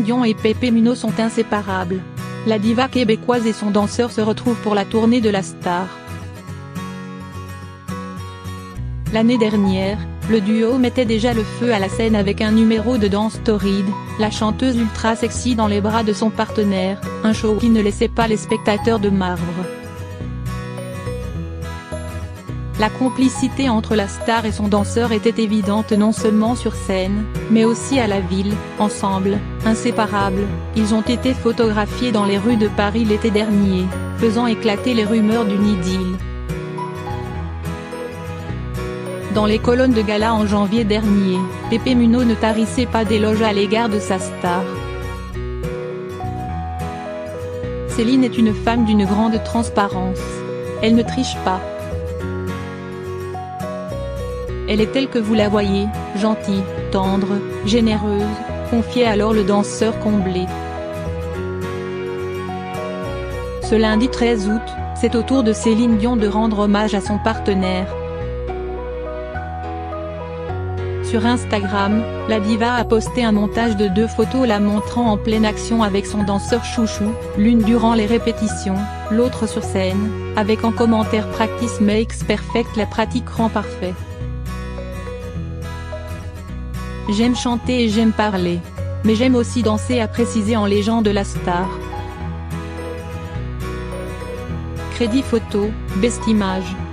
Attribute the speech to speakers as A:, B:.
A: Dion et Pepe Mino sont inséparables. La diva québécoise et son danseur se retrouvent pour la tournée de la star. L'année dernière, le duo mettait déjà le feu à la scène avec un numéro de danse torride, la chanteuse ultra sexy dans les bras de son partenaire, un show qui ne laissait pas les spectateurs de marbre. La complicité entre la star et son danseur était évidente non seulement sur scène, mais aussi à la ville. Ensemble, inséparables, ils ont été photographiés dans les rues de Paris l'été dernier, faisant éclater les rumeurs d'une idylle. Dans les colonnes de gala en janvier dernier, Pepe Mino ne tarissait pas d'éloges à l'égard de sa star. Céline est une femme d'une grande transparence. Elle ne triche pas. Elle est telle que vous la voyez, gentille, tendre, généreuse, confiait alors le danseur comblé. Ce lundi 13 août, c'est au tour de Céline Dion de rendre hommage à son partenaire. Sur Instagram, la diva a posté un montage de 2 photos la montrant en pleine action avec son danseur chouchou, l'une durant les répétitions, l'autre sur scène, avec en commentaire "Practice makes perfect", la pratique rend parfait. J'aime chanter et j'aime parler. Mais j'aime aussi danser, a précisé en légende la star. Crédit photo, Best Image.